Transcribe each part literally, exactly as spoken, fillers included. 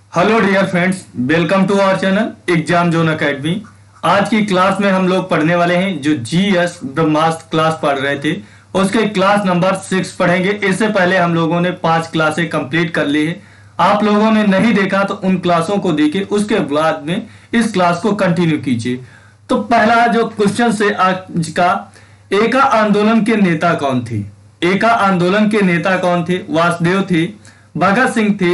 Hello dear friends, welcome to our channel exam zone academy. आज की class में हम लोग पढ़ने वाले हैं जो जीएस ब्रह्मास्त्र क्लास पढ़ रहे थे उसके क्लास नंबर सिक्स पढ़ेंगे। इससे पहले हम लोगों ने पांच क्लासें कंप्लीट कर ली है। आप लोगों ने नहीं देखा तो उन क्लासों को देखिए, उसके बाद में इस क्लास को कंटिन्यू कीजिए। तो पहला जो क्वेश्चन से आज का, एका आंदोलन के नेता कौन थे? एका आंदोलन के नेता कौन थे? वासुदेव थे, भगत सिंह थे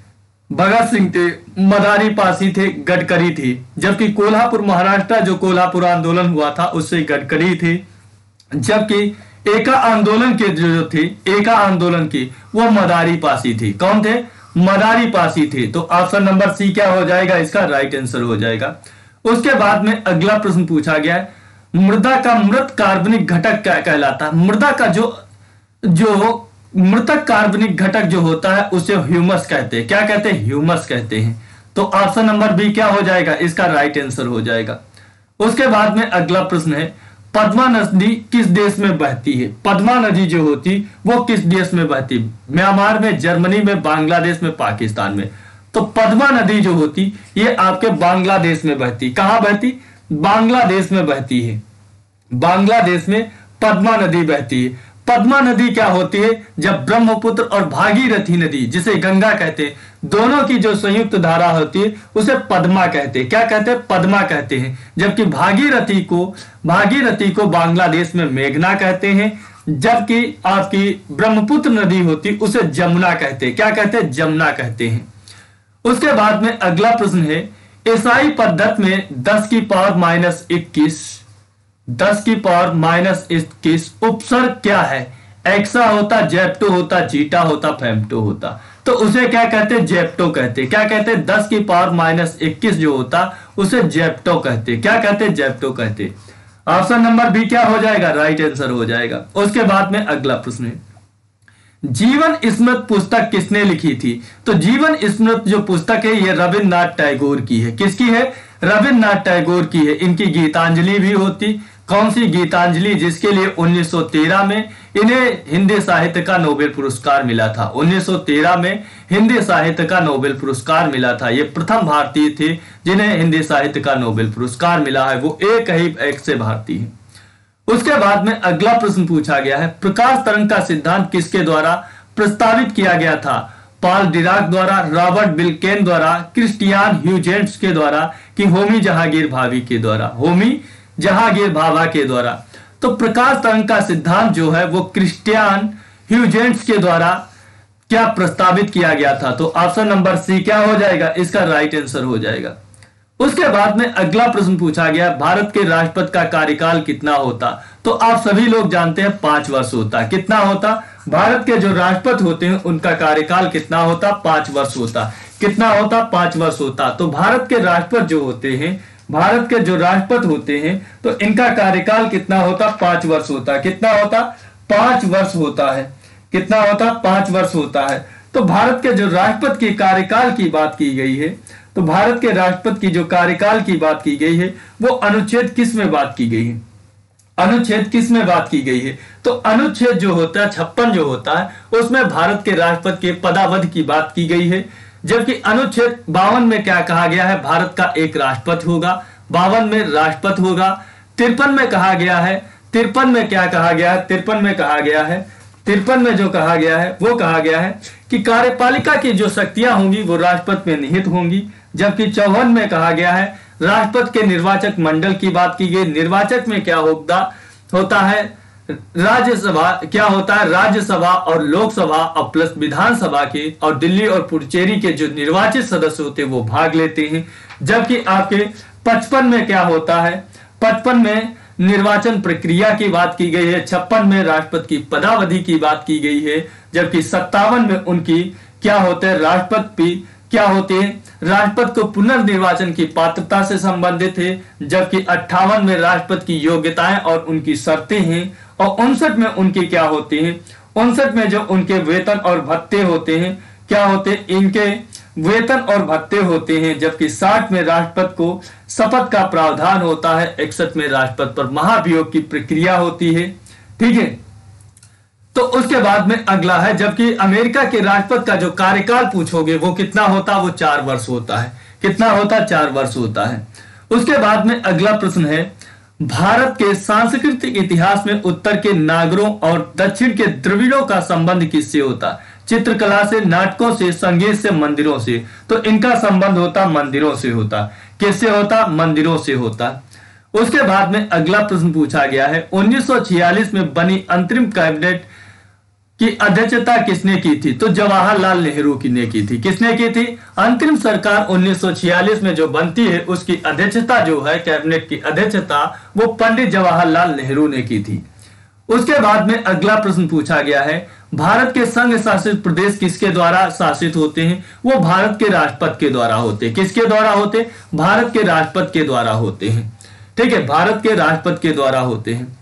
भगत सिंह थे मदारी पासी थे, गडकरी थे। जबकि कोल्हापुर महाराष्ट्र जो कोल्हापुर आंदोलन हुआ था उससे गडकरी थे। जबकि एका आंदोलन के जो थे एका आंदोलन के वो मदारी पासी थे। कौन थे? मदारी पासी थे। तो ऑप्शन नंबर सी क्या हो जाएगा? इसका राइट आंसर हो जाएगा। उसके बाद में अगला प्रश्न पूछा गया है, मृदा का मृत कार्बनिक घटक क्या कहलाता है? मृदा का जो जो मृतक कार्बनिक घटक जो होता है उसे ह्यूमस कहते हैं। क्या कहते हैं? ह्यूमस कहते हैं। तो ऑप्शन नंबर बी क्या हो जाएगा? इसका राइट आंसर हो जाएगा। उसके बाद में अगला प्रश्न है, पद्मा नदी किस देश में बहती है? पद्मा नदी जो होती वो किस देश में बहती? म्यांमार में, जर्मनी में, बांग्लादेश में, पाकिस्तान में। तो पद्मा नदी जो होती ये आपके बांग्लादेश में बहती। कहां बहती? बांग्लादेश में बहती है। बांग्लादेश में पद्मा नदी बहती है। पद्मा नदी क्या होती है? जब ब्रह्मपुत्र और भागीरथी नदी, जिसे गंगा कहते हैं, दोनों की जो संयुक्त धारा होती है उसे पद्मा कहते हैं। क्या कहते हैं? पद्मा कहते हैं। जबकि भागीरथी को भागीरथी को बांग्लादेश में मेघना कहते हैं। जबकि आपकी ब्रह्मपुत्र नदी होती उसे जमुना कहते हैं। क्या कहते हैं? जमुना कहते हैं। उसके बाद में अगला प्रश्न है, ईसाई पद्धति में दस की पावर माइनस इक्कीस दस की पावर माइनस इक्कीस उपसर्ग क्या है? एक्सा होता, जेप्टो होता, जीटा होता, फेम्टो होता। तो उसे क्या कहते हैं? जेप्टो कहते हैं। क्या कहते हैं? दस की पावर माइनस इक्कीस जो होता उसे जेप्टो कहते हैं। क्या कहते हैं? जेप्टो कहते हैं। ऑप्शन नंबर बी क्या हो जाएगा? राइट आंसर हो जाएगा। उसके बाद में अगला प्रश्न है, जीवन स्मृत पुस्तक किसने लिखी थी? तो जीवन स्मृत जो पुस्तक है ये रविन्द्रनाथ टैगोर की है। किसकी है? रविन्द्रनाथ टैगोर की है। इनकी गीतांजलि भी होती। कौन सी गीतांजलि? जिसके लिए उन्नीस सौ तेरह में इन्हें हिंदी साहित्य का नोबेल पुरस्कार मिला था। उन्नीस सौ तेरह में हिंदी साहित्य का नोबेल पुरस्कार मिला था। ये प्रथम भारतीय थे जिन्हें हिंदी साहित्य का नोबेल पुरस्कार मिला है। वो एक ही एक से भारतीय है। उसके बाद में अगला प्रश्न पूछा गया है, प्रकाश तरंग का सिद्धांत किसके द्वारा प्रस्तावित किया गया था? पॉल डिराक द्वारा, रॉबर्ट विल्केन द्वारा, क्रिस्टियान ह्यूजेंस के द्वारा कि होमी जहांगीर भाभी के द्वारा? होमी जहांगीर भाभा के द्वारा। तो प्रकाश तरंग का सिद्धांत जो है वो क्रिस्टियान ह्यूजेंस के द्वारा क्या प्रस्तावित किया गया था? तो ऑप्शन नंबर सी क्या हो जाएगा? इसका राइट आंसर हो जाएगा। उसके बाद में अगला प्रश्न पूछा गया, भारत के राष्ट्रपति का कार्यकाल कितना होता? तो आप सभी लोग जानते हैं पांच वर्ष होता। कितना होता? भारत के जो राष्ट्रपति होते हैं उनका कार्यकाल कितना होता? पांच वर्ष होता। कितना होता? पांच वर्ष होता। तो भारत के राष्ट्रपति जो होते हैं भारत के जो राष्ट्रपति होते हैं तो इनका कार्यकाल कितना होता? पांच वर्ष होता। कितना होता? पांच वर्ष होता है। कितना होता? पांच वर्ष होता है। तो भारत के जो राष्ट्रपति के कार्यकाल की बात की गई है तो भारत के राष्ट्रपति की जो कार्यकाल की बात की गई है वो अनुच्छेद किस में बात की गई है? अनुच्छेद किस में बात की गई है? तो अनुच्छेद जो होता है छप्पन जो होता है उसमें भारत के राष्ट्रपति के पदावधि की बात की गई है। जबकि अनुच्छेद बावन में क्या कहा गया है? भारत का एक राष्ट्रपति होगा। बावन में राष्ट्रपति होगा। तिरपन में कहा गया है तिरपन में क्या कहा गया है? तिरपन में कहा गया है तिरपन में जो कहा गया है वो कहा गया है कि कार्यपालिका की जो शक्तियां होंगी वो राष्ट्रपति में निहित होंगी। जबकि चौवन में कहा गया है राष्ट्रपति के निर्वाचक मंडल की बात की गई। निर्वाचक में क्या होता होता है? राज्यसभा क्या होता है? राज्यसभा और लोकसभा और प्लस विधानसभा के और दिल्ली और पुडुचेरी के जो निर्वाचित सदस्य होते हैं वो भाग लेते हैं। जबकि आपके पचपन में क्या होता है? पचपन में निर्वाचन प्रक्रिया की बात की गई है। छप्पन में राष्ट्रपति की पदावधि की बात की गई है। जबकि सत्तावन में उनकी क्या होते हैं? राष्ट्रपति क्या होते हैं? राष्ट्रपति को पुनर्निर्वाचन की पात्रता से संबंधित है। जबकि अट्ठावन में राष्ट्रपति की योग्यताएं और उनकी शर्तें हैं। और उनसठ में उनके क्या होते हैं? उनसठ में जो उनके वेतन और भत्ते होते हैं क्या होते हैं? इनके वेतन और भत्ते होते हैं। जबकि साठ में राष्ट्रपति को शपथ का प्रावधान होता है। इकसठ में राष्ट्रपति पर महाभियोग की प्रक्रिया होती है। ठीक है। तो उसके बाद में अगला है, जबकि अमेरिका के राष्ट्रपति का जो कार्यकाल पूछोगे वो कितना होता, वो चार वर्ष होता है। कितना होता, चार वर्ष होता है। उसके बाद में अगला प्रश्न है, भारत के सांस्कृतिक इतिहास में उत्तर के नागरों और दक्षिण के द्रविड़ों का संबंध किससे होता? चित्रकला से, नाटकों से, संगीत से, मंदिरों से। तो इनका संबंध होता मंदिरों से होता। किससे होता? मंदिरों से होता। उसके बाद में अगला प्रश्न पूछा गया है, उन्नीस सौ छियालीस में बनी अंतरिम कैबिनेट की अध्यक्षता किसने की थी? तो जवाहरलाल नेहरू की ने की थी। किसने की थी? अंतरिम सरकार उन्नीस सौ छियालीस में जो बनती है उसकी अध्यक्षता जो है, कैबिनेट की अध्यक्षता, वो पंडित जवाहरलाल नेहरू ने की थी। उसके बाद में अगला प्रश्न पूछा गया है, भारत के संघ शासित प्रदेश किसके द्वारा शासित होते हैं? वो भारत के राष्ट्रपति के द्वारा होते हैं। किसके द्वारा होते? भारत के राष्ट्रपति के द्वारा होते हैं। ठीक है, भारत के राष्ट्रपति के द्वारा होते हैं।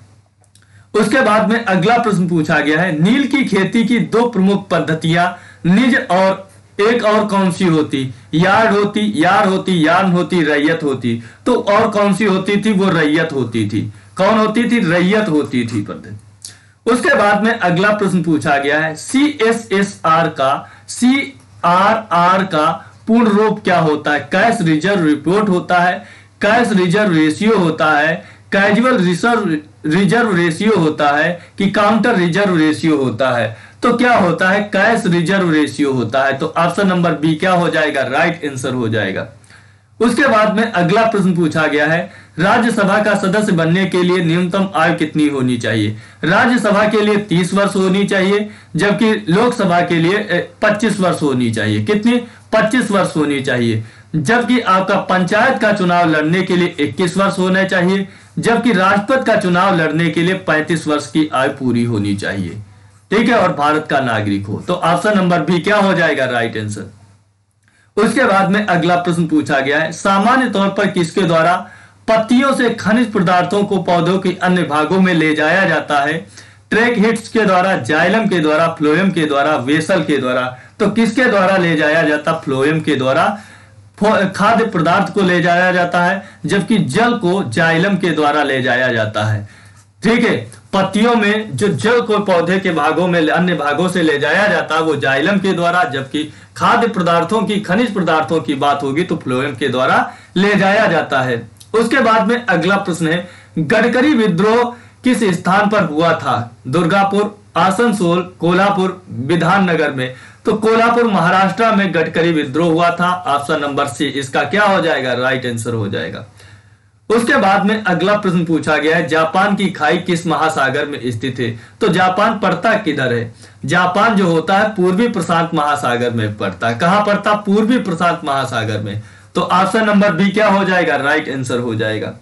उसके बाद में अगला प्रश्न पूछा गया है, नील की खेती की दो प्रमुख पद्धतियां निज और एक और कौन सी होती? यार्ड होती, यार होती, यार्न होती, रैयत होती। तो और कौन सी होती थी? वो रैयत होती थी। कौन होती थी? रैयत होती थी पद्धति। उसके बाद में अगला प्रश्न पूछा गया है, सी एस एस आर का सी आर आर का पूर्ण रूप क्या होता है? कैश रिजर्व रिपोर्ट होता है, कैश रिजर्व रेशियो होता है, कैजुअल रिजर्व रिजर्व रेशियो होता है कि काउंटर रिजर्व रेशियो होता है? तो क्या होता है? कैश रिजर्व रेशियो होता है। तो ऑप्शन नंबर बी क्या हो जाएगा? राइट आंसर हो जाएगा। उसके बाद में अगला प्रश्न पूछा गया है, राज्यसभा का सदस्य बनने के लिए न्यूनतम आयु कितनी होनी चाहिए? राज्यसभा के लिए तीस वर्ष होनी चाहिए, जबकि लोकसभा के लिए पच्चीस वर्ष होनी चाहिए। कितनी? पच्चीस वर्ष होनी चाहिए। जबकि आपका पंचायत का चुनाव लड़ने के लिए इक्कीस वर्ष होना चाहिए, जबकि राष्ट्रपति का चुनाव लड़ने के लिए पैंतीस वर्ष की आयु पूरी होनी चाहिए। ठीक है, और भारत का नागरिक हो। तो ऑप्शन नंबर बी क्या हो जाएगा? Right answer. उसके बाद में अगला प्रश्न पूछा गया है, सामान्य तौर पर किसके द्वारा पत्तियों से खनिज पदार्थों को पौधों के अन्य भागों में ले जाया जाता है? ट्रैक हिट्स के द्वारा, जाइलम के द्वारा, फ्लोएम के द्वारा, वेसल के द्वारा। तो किसके द्वारा ले जाया जाता? फ्लोएम के द्वारा खाद्य पदार्थ को ले जाया जाता है, जबकि जल को जाइलम के द्वारा ले जाया जाता है। ठीक है, पत्तियों में जो जल को पौधे के भागों में अन्य भागों से ले जाया जाता है वो जाइलम के द्वारा, जबकि खाद्य पदार्थों की, खनिज पदार्थों की बात होगी तो फ्लोएम के द्वारा ले जाया जाता है। उसके बाद में अगला प्रश्न है, गडकरी विद्रोह किस स्थान पर हुआ था? दुर्गापुर, आसनसोल, कोल्हापुर, विधाननगर में। तो कोल्हापुर महाराष्ट्र में गडकरी विद्रोह हुआ था। ऑप्शन नंबर सी इसका क्या हो जाएगा? राइट आंसर हो जाएगा। उसके बाद में अगला प्रश्न पूछा गया है, जापान की खाई किस महासागर में स्थित है? तो जापान पड़ता किधर है? जापान जो होता है पूर्वी प्रशांत महासागर में पड़ता है। कहां पड़ता? पूर्वी प्रशांत महासागर में। तो ऑप्शन नंबर बी क्या हो जाएगा? राइट आंसर हो जाएगा।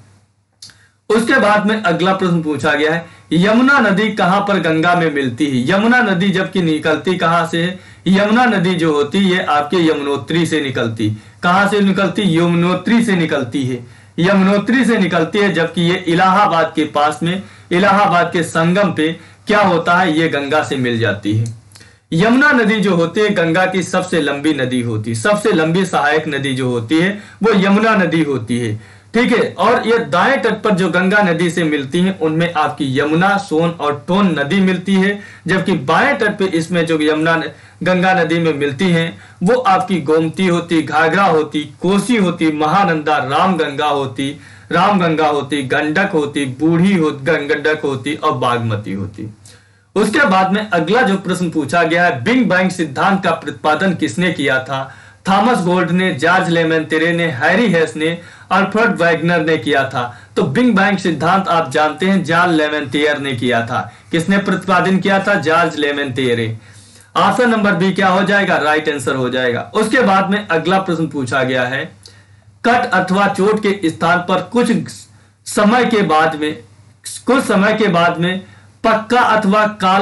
उसके बाद में अगला प्रश्न पूछा गया है, यमुना नदी कहां पर गंगा में मिलती है? यमुना नदी जबकि निकलती कहां से है? यमुना नदी जो होती है आपके यमुनोत्री से निकलती। कहां से निकलती? यमुनोत्री से निकलती है। यमुनोत्री से निकलती है, जबकि ये इलाहाबाद के पास में, इलाहाबाद के संगम पे क्या होता है? ये गंगा से मिल जाती है। यमुना नदी जो होती है गंगा की सबसे लंबी नदी होती है। सबसे लंबी सहायक नदी जो होती है वो यमुना नदी होती है। ठीक है, और ये दाएं तट पर जो गंगा नदी से मिलती हैं उनमें आपकी यमुना, सोन और टोन नदी मिलती है, जबकि बाएं तट पे इसमें जो यमुना गंगा नदी में मिलती हैं वो आपकी गोमती होती, घाघरा होती, कोसी होती, महानंदा, रामगंगा होती, रामगंगा होती, गंडक होती, बूढ़ी होती, गंडक होती और बागमती होती। उसके बाद में अगला जो प्रश्न पूछा गया है, बिग बैंग सिद्धांत का प्रतिपादन किसने किया था? थॉमस गोल्ड ने, जॉर्ज लेमेंतेरे ने, हैरी हेस ने, अल्फ्रेड वैगनर ने किया था। तो बिग बैंग सिद्धांत आप जानते हैं जॉर्ज लेमेंतेरे ने किया था। किसने प्रतिपादन किया था? George Lemaitre. Option number B क्या हो जाएगा? राइट आंसर हो जाएगा। उसके बाद में अगला प्रश्न पूछा गया है, कट अथवा चोट के स्थान पर कुछ समय के बाद में कुछ समय के बाद में पक्का अथवा काल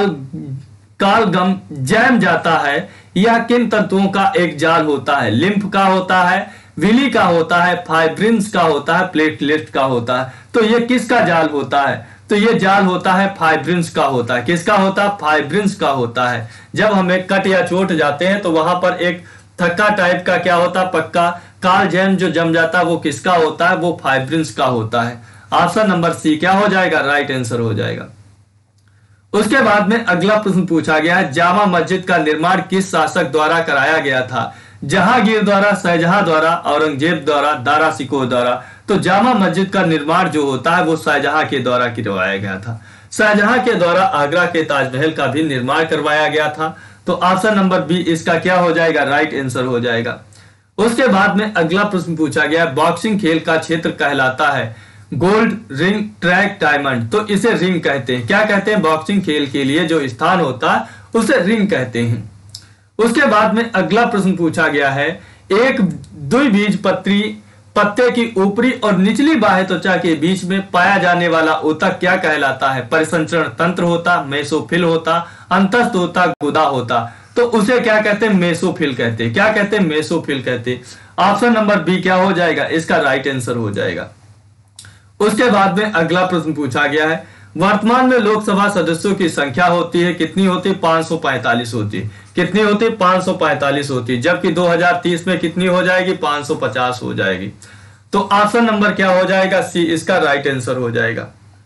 कालगम जैम जाता है, यह किन तंतुओं का एक जाल होता है? लिम्फ का होता है, विली का होता है, फाइब्रिन्स का होता है, प्लेटलेट का होता है। तो ये किसका जाल होता है? तो ये जाल होता है फाइब्रिन्स का होता है। किसका होता है? फाइब्रिन्स का होता है। जब हमें कट या चोट जाते हैं तो वहां पर एक थक्का टाइप का क्या होता है? पक्का काल जैम जो जम जाता है वो किसका होता है? वो फाइब्रिन्स का होता है। ऑप्शन नंबर सी क्या हो जाएगा? राइट आंसर हो जाएगा। उसके बाद में अगला प्रश्न पूछा गया है, जामा मस्जिद का निर्माण किस शासक द्वारा कराया गया था? जहांगीर द्वारा, शाहजहां द्वारा, औरंगजेब द्वारा, दारा शिकोह द्वारा। तो जामा मस्जिद का निर्माण जो होता है वो शाहजहां के द्वारा करवाया गया था। शाहजहां के द्वारा आगरा के ताजमहल का भी निर्माण करवाया गया था। तो ऑप्शन नंबर बी इसका क्या हो जाएगा? राइट आंसर हो जाएगा। उसके बाद में अगला प्रश्न पूछा गया, बॉक्सिंग खेल का क्षेत्र कहलाता है गोल्ड, रिंग, ट्रैक, डायमंड। तो इसे रिंग कहते हैं। क्या कहते हैं? बॉक्सिंग खेल के लिए जो स्थान होता है उसे रिंग कहते हैं। उसके बाद में अगला प्रश्न पूछा गया है, एक द्विबीजपत्री पत्ते की ऊपरी और निचली बाह्य त्वचा के बीच में पाया जाने वाला ऊतक क्या कहलाता है? परिसंचरण तंत्र होता, मेसोफिल होता, अंतस्थ होता, गुदा होता। तो उसे क्या कहते हैं? मेसोफिल कहते हैं। क्या कहते हैं? मेसोफिल कहते हैं। ऑप्शन नंबर बी क्या हो जाएगा? इसका राइट आंसर हो जाएगा। उसके बाद में अगला प्रश्न पूछा गया है, वर्तमान में लोकसभा सदस्यों की संख्या होती है कितनी होती है? पांच सौ पैंतालीस होती है। कितनी होती है? पांच सौ पैंतालीस होती है। जबकि दो हज़ार तीस में कितनी हो जाएगी? पांच सौ पचास हो जाएगी। तो ऑप्शन नंबर क्या हो जाएगा? सी इसका राइट आंसर हो जाएगा।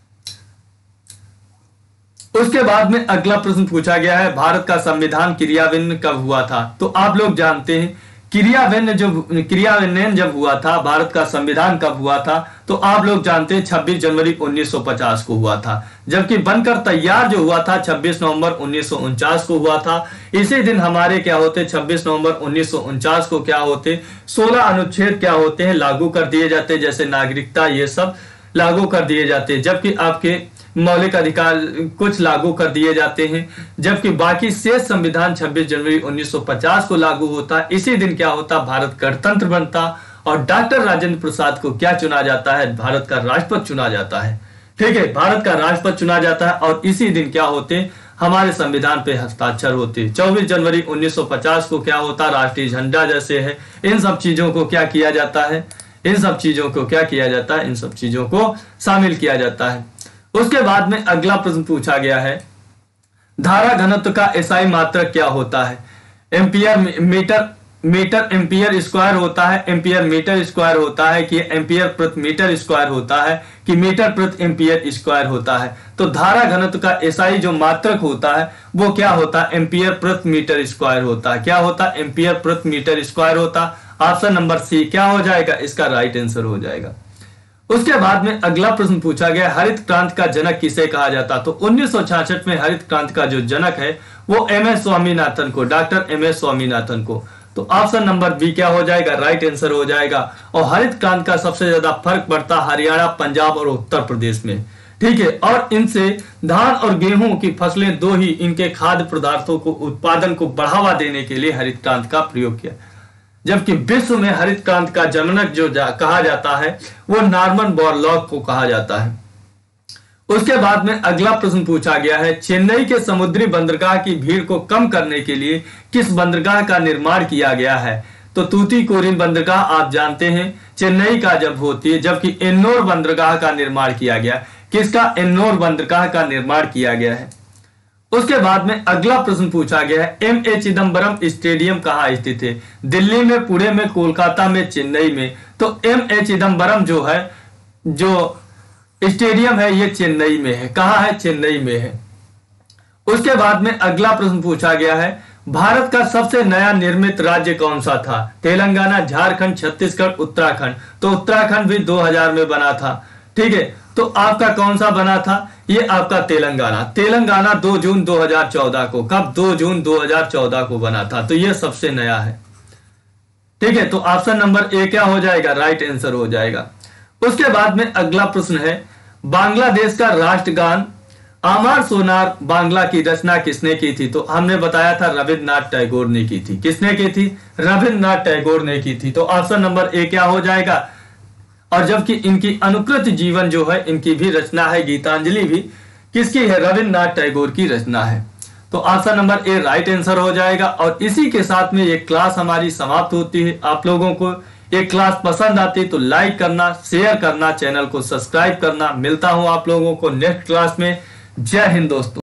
उसके बाद में अगला प्रश्न पूछा गया है, भारत का संविधान क्रियान्वयन कब हुआ था? तो आप लोग जानते हैं क्रियान्वयन जो क्रियान्वयन जब हुआ था, भारत का संविधान कब हुआ था? तो आप लोग जानते हैं छब्बीस जनवरी उन्नीस सौ पचास को हुआ था। जबकि बनकर तैयार जो हुआ था छब्बीस नवंबर उन्नीस सौ उनचास को हुआ था। इसी दिन हमारे क्या होते? छब्बीस नवंबर उन्नीस सौ उनचास को क्या होते? सोलह अनुच्छेद क्या होते हैं? लागू कर दिए जाते हैं, जैसे नागरिकता, ये सब लागू कर दिए जाते हैं। जबकि आपके मौलिक अधिकार कुछ लागू कर दिए जाते हैं, जबकि बाकी शेष संविधान छब्बीस जनवरी उन्नीस सौ पचास को लागू होता है। इसी दिन क्या होता? भारत गणतंत्र बनता और डॉक्टर राजेंद्र प्रसाद को क्या चुना जाता है? भारत का राष्ट्रपति चुना जाता है। ठीक है, भारत का राष्ट्रपति चुना जाता है और इसी दिन क्या होते? हमारे संविधान पे हस्ताक्षर होते। चौबीस जनवरी उन्नीस सौ पचास को क्या होता? राष्ट्रीय झंडा जैसे है, इन सब चीजों को क्या किया जाता है? इन सब चीजों को क्या किया जाता है? इन सब चीजों को शामिल किया जाता है। उसके बाद में अगला प्रश्न पूछा गया है, धारा घनत्व का एसआई मात्रक क्या होता है? Ampere metre metre ampere square होता है, एम्पियर मीटर स्क्वायर होता है कि एम्पियर प्रति मीटर स्क्वायर होता है कि मीटर प्रति एम्पियर स्क्वायर होता है? तो धारा घनत्व का एसआई जो मात्रक होता है वो क्या होता है? एम्पियर प्रति मीटर स्क्वायर होता है। क्या होता है? एम्पियर प्रति मीटर स्क्वायर होता। ऑप्शन नंबर सी क्या हो जाएगा? इसका राइट आंसर हो जाएगा। उसके बाद में अगला प्रश्न पूछा गया, हरित क्रांति का जनक किसे कहा जाता? तो उन्नीस सौ छियासठ में हरित क्रांति का जो जनक है वो एम एस स्वामीनाथन को, डॉक्टर एम एस स्वामीनाथन को। तो ऑप्शन नंबर बी क्या हो जाएगा? राइट आंसर हो जाएगा। और हरित क्रांति का सबसे ज्यादा फर्क पड़ता हरियाणा, पंजाब और उत्तर प्रदेश में। ठीक है, और इनसे धान और गेहूं की फसलें दो ही इनके खाद्य पदार्थों को उत्पादन को बढ़ावा देने के लिए हरित क्रांति का प्रयोग किया। जबकि विश्व में हरित क्रांति का जनक जो जा, कहा जाता है वो नॉर्मन बोरलॉग को कहा जाता है। उसके बाद में अगला प्रश्न पूछा गया है, चेन्नई के समुद्री बंदरगाह की भीड़ को कम करने के लिए किस बंदरगाह का निर्माण किया गया है? तो तूतीकोरिन बंदरगाह आप जानते हैं चेन्नई का जब होती है, जबकि एन्नोर बंदरगाह का निर्माण किया गया। किसका? एन्नोर बंदरगाह का निर्माण किया गया है। उसके बाद में अगला प्रश्न पूछा गया है, एम ए चिदम्बरम स्टेडियम कहाँ स्थित है? दिल्ली में, पुणे में, कोलकाता में, चेन्नई में। तो एम ए चिदम्बरम जो है जो स्टेडियम है ये चेन्नई में है। कहाँ है? चेन्नई में है। उसके बाद में अगला प्रश्न पूछा गया है, भारत का सबसे नया निर्मित राज्य कौन सा था? तेलंगाना, झारखंड, छत्तीसगढ़, उत्तराखंड। तो उत्तराखंड भी दो हज़ार में बना था। ठीक है, तो आपका कौन सा बना था? ये आपका तेलंगाना। तेलंगाना दो जून दो हज़ार चौदह को, कब? दो जून दो हज़ार चौदह को बना था। तो ये सबसे नया है। ठीक है, तो ऑप्शन नंबर ए क्या हो जाएगा? राइट आंसर हो जाएगा। उसके बाद में अगला प्रश्न है, बांग्लादेश का राष्ट्रगान आमार सोनार बांग्ला की रचना किसने की थी? तो हमने बताया था रविन्द्रनाथ टैगोर ने की थी। किसने की थी? रविन्द्रनाथ टैगोर ने की थी। तो ऑप्शन नंबर ए क्या हो जाएगा? और जबकि इनकी अनुकृत जीवन जो है, इनकी भी रचना है, गीतांजलि भी किसकी है? रविन्द्रनाथ टैगोर की रचना है। तो option number A right answer हो जाएगा। और इसी के साथ में ये क्लास हमारी समाप्त होती है। आप लोगों को ये क्लास पसंद आती तो लाइक करना, शेयर करना, चैनल को सब्सक्राइब करना। मिलता हूं आप लोगों को नेक्स्ट क्लास में। जय हिंद दोस्तों।